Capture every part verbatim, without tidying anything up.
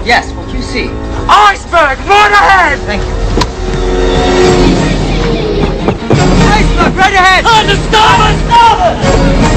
Yes, what you see. Iceberg, right ahead! Thank you. Iceberg, right ahead! On the starboard! Starboard!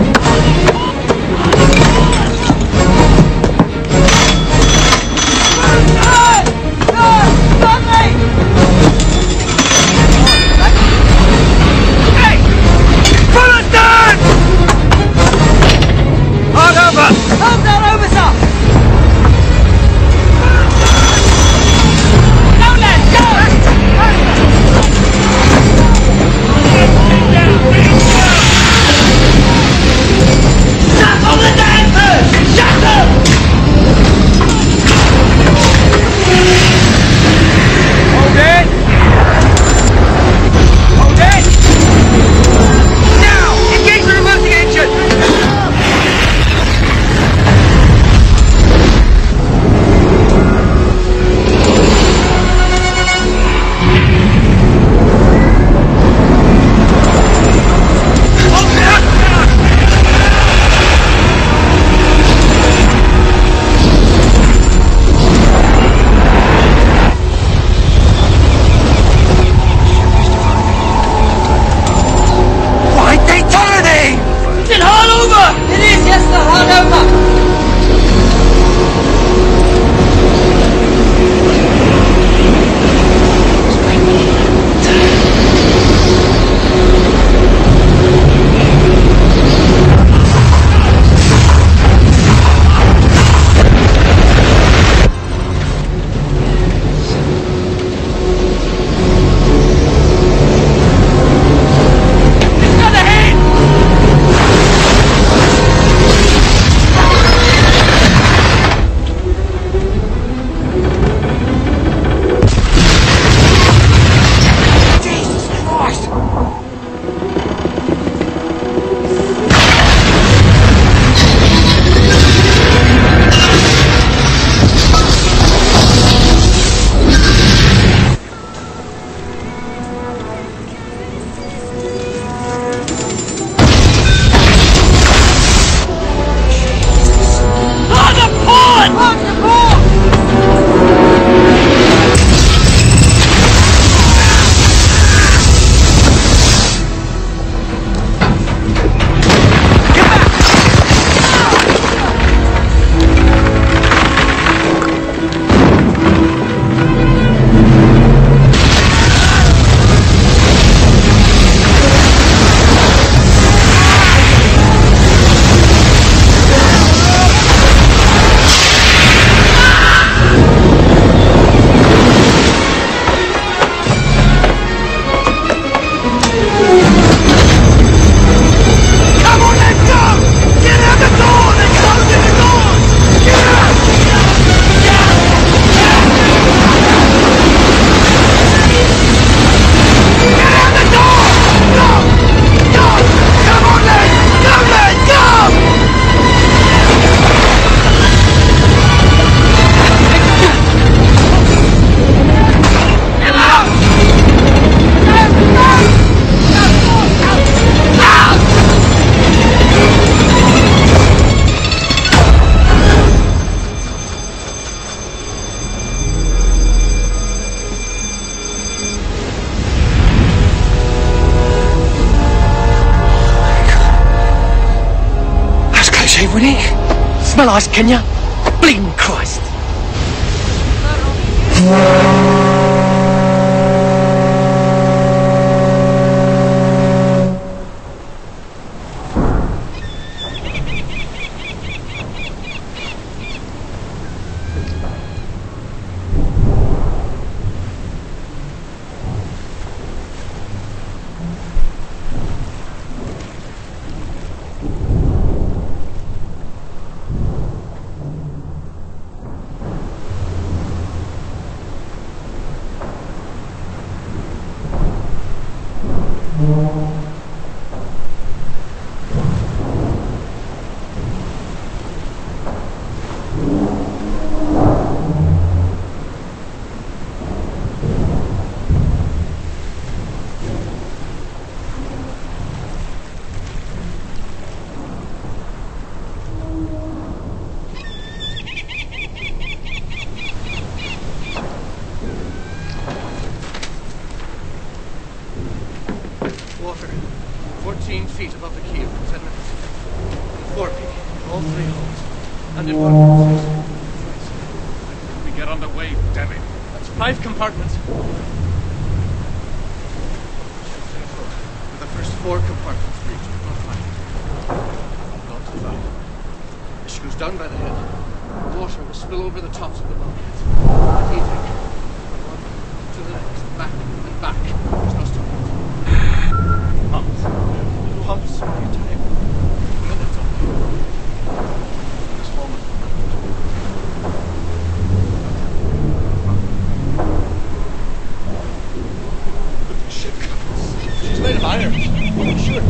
Smell ice, can ya? Bleeding Christ! fifteen feet above the keel for ten minutes. In four P, all three holes. And in one process. We get underway, damn it. That's five compartments. With the first four compartments reached, not five. Not to five. As she goes down by the head, the water will spill over the tops of the bulkheads. And heaving. From one to the next, back and back. There's no stopping. Pumps. Pumps for your time. Minutes only. This moment. But the ship comes. She's made of iron. Sure.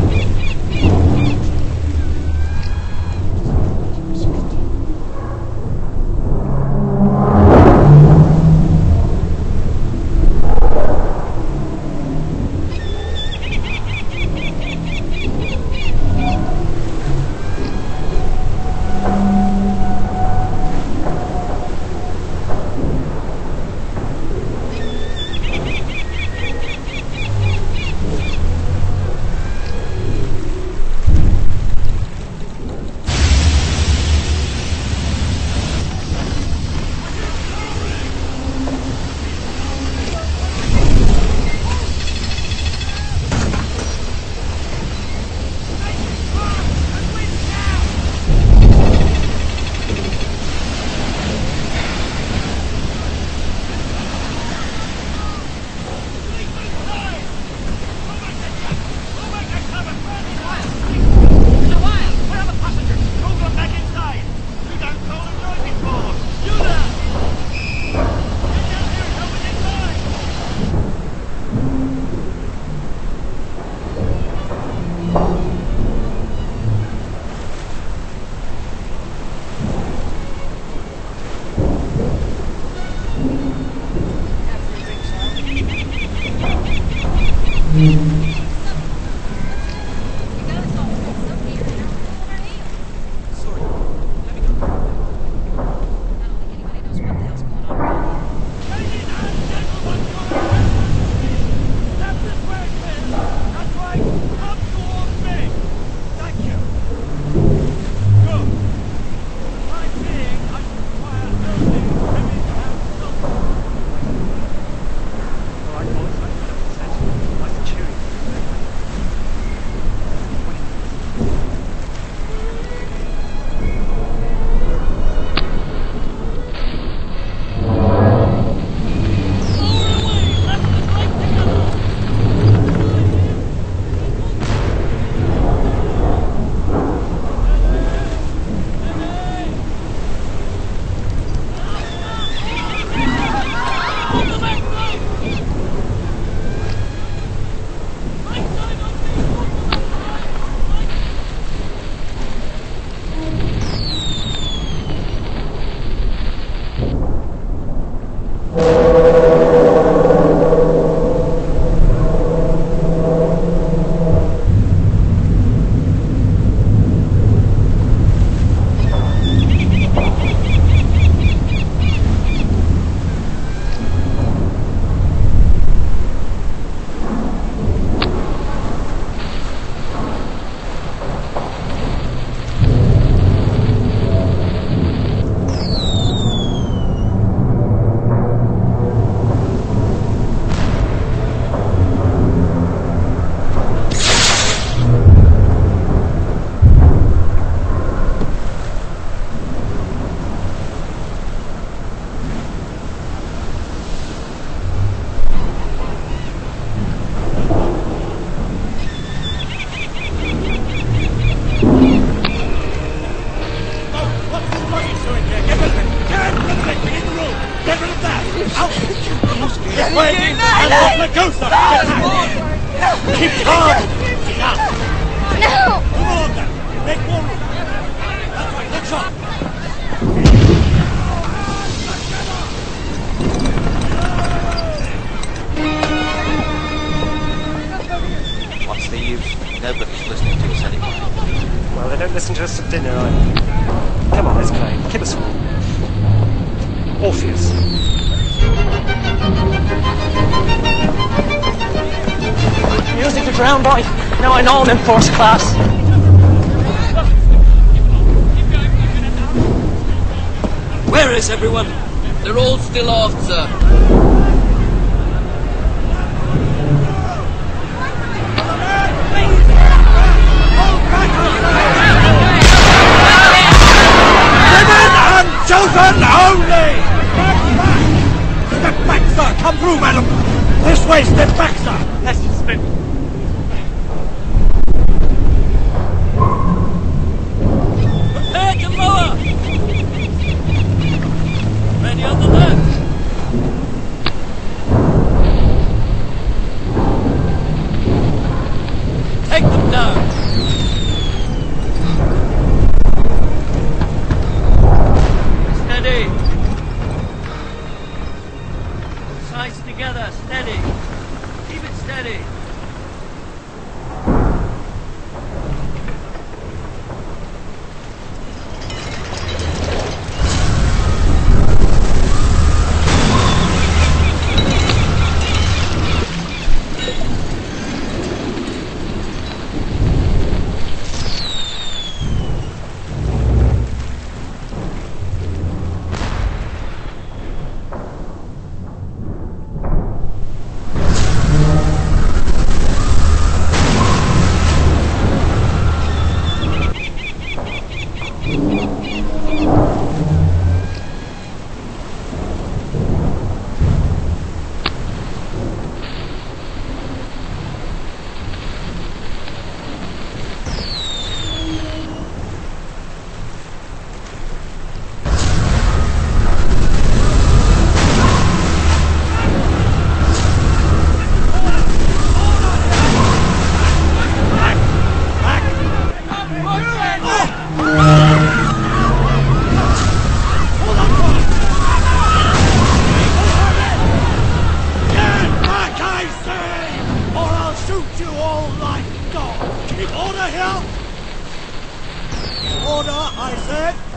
Let go, son! Keep calm! Enough! No! Come on, then! Make more room! That's right, let's on! What's the use? Nobody's listening to us anymore. Well, they don't listen to us at dinner either. Come on, let's play. Keep us warm. Orpheus. Music to drown by. Now I know I'm in first class. Where is everyone? They're all still off, sir. Women and children only! Step back, sir! Come through, madam! This way, step back, sir! Let's just spin. Prepare to lower! Ready on the left! Take them down! Steady! Sides together, steady! Keep it steady! Order, I said!